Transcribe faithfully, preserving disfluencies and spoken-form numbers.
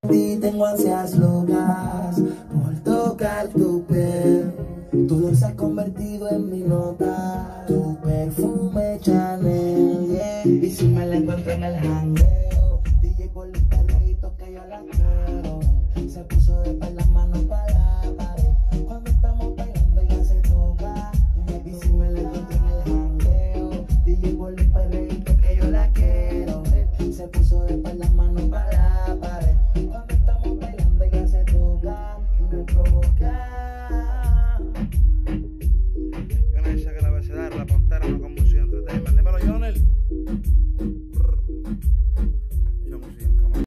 Y tengo ansias locas por tocar tu piel. Tu olor se ha convertido en mi nota, tu perfume Chanel, yeah. Y si me la encuentro en el jangueo, D J por los perreitos que yo la quiero. Se puso de par las manos para la pared. Cuando estamos bailando ella se toca. Y si me la encuentro en el jangueo, D J por los perreitos que yo la quiero. Se puso de par las manos para la pared. Cuando estamos bailando ella se toca y me provoca.